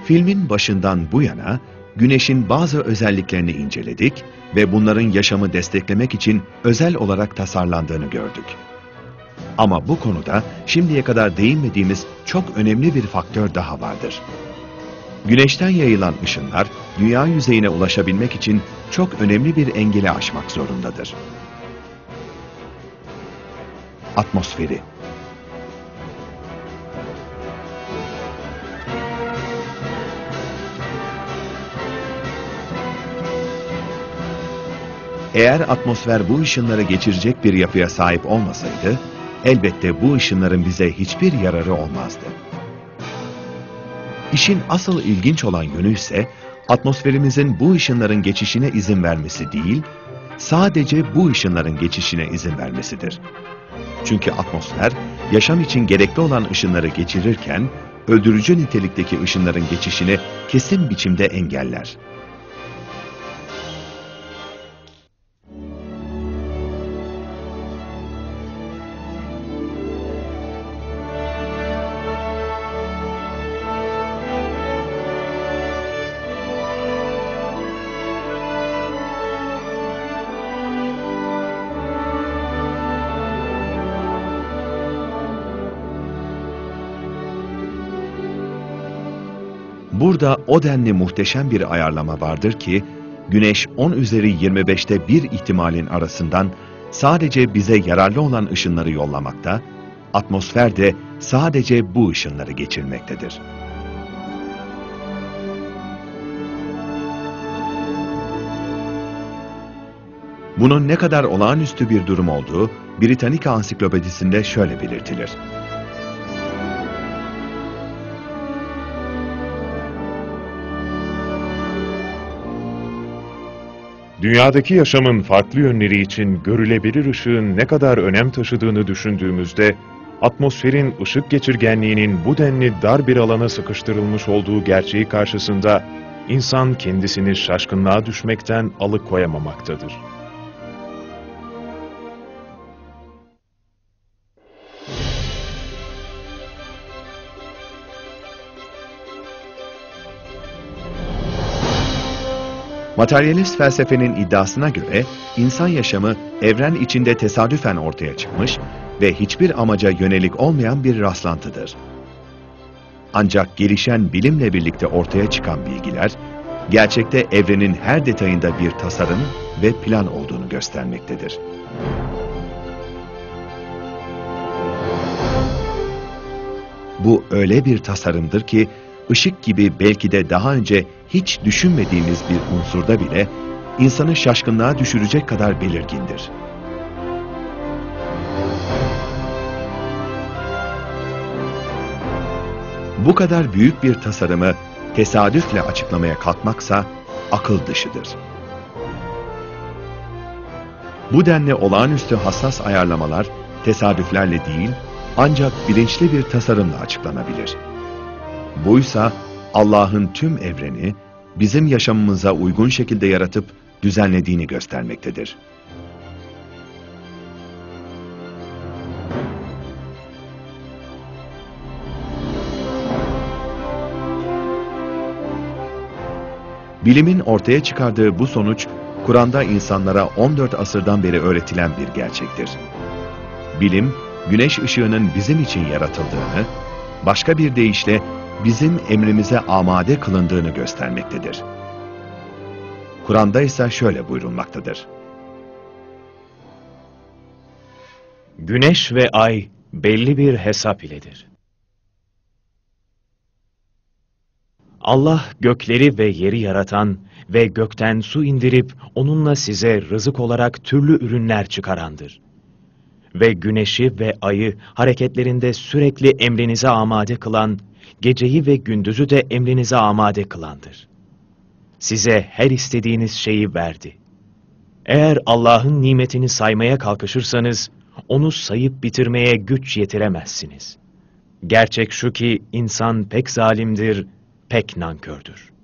Filmin başından bu yana Güneş'in bazı özelliklerini inceledik ve bunların yaşamı desteklemek için özel olarak tasarlandığını gördük. Ama bu konuda şimdiye kadar değinmediğimiz çok önemli bir faktör daha vardır. Güneşten yayılan ışınlar dünya yüzeyine ulaşabilmek için çok önemli bir engeli aşmak zorundadır. Atmosferi. Eğer atmosfer bu ışınları geçirecek bir yapıya sahip olmasaydı, elbette bu ışınların bize hiçbir yararı olmazdı. İşin asıl ilginç olan yönü ise, atmosferimizin bu ışınların geçişine izin vermesi değil, sadece bu ışınların geçişine izin vermesidir. Çünkü atmosfer, yaşam için gerekli olan ışınları geçirirken, öldürücü nitelikteki ışınların geçişini kesin biçimde engeller. Burada o denli muhteşem bir ayarlama vardır ki, Güneş 10 üzeri 25'te bir ihtimalin arasından sadece bize yararlı olan ışınları yollamakta, atmosfer de sadece bu ışınları geçirmektedir. Bunun ne kadar olağanüstü bir durum olduğu, Britannica Ansiklopedisi'nde şöyle belirtilir. Dünyadaki yaşamın farklı yönleri için görülebilir ışığın ne kadar önem taşıdığını düşündüğümüzde, atmosferin ışık geçirgenliğinin bu denli dar bir alana sıkıştırılmış olduğu gerçeği karşısında, insan kendisini şaşkınlığa düşmekten alıkoyamamaktadır. Materyalist felsefenin iddiasına göre insan yaşamı evren içinde tesadüfen ortaya çıkmış ve hiçbir amaca yönelik olmayan bir rastlantıdır. Ancak gelişen bilimle birlikte ortaya çıkan bilgiler, gerçekte evrenin her detayında bir tasarım ve plan olduğunu göstermektedir. Bu öyle bir tasarımdır ki, ışık gibi belki de daha önce hiç düşünmediğimiz bir unsurda bile insanı şaşkınlığa düşürecek kadar belirgindir. Bu kadar büyük bir tasarımı tesadüfle açıklamaya kalkmaksa akıl dışıdır. Bu denli olağanüstü hassas ayarlamalar tesadüflerle değil, ancak bilinçli bir tasarımla açıklanabilir. Buysa Allah'ın tüm evreni bizim yaşamımıza uygun şekilde yaratıp düzenlediğini göstermektedir. Bilimin ortaya çıkardığı bu sonuç, Kur'an'da insanlara 14 asırdan beri öğretilen bir gerçektir. Bilim, güneş ışığının bizim için yaratıldığını, başka bir deyişle bizim emrimize amade kılındığını göstermektedir. Kur'an'da ise şöyle buyurulmaktadır. Güneş ve ay belli bir hesap iledir. Allah gökleri ve yeri yaratan ve gökten su indirip onunla size rızık olarak türlü ürünler çıkarandır. Ve güneşi ve ayı hareketlerinde sürekli emrinize amade kılan, geceyi ve gündüzü de emrinize amade kılandır. Size her istediğiniz şeyi verdi. Eğer Allah'ın nimetini saymaya kalkışırsanız, onu sayıp bitirmeye güç yetiremezsiniz. Gerçek şu ki insan pek zalimdir, pek nankördür.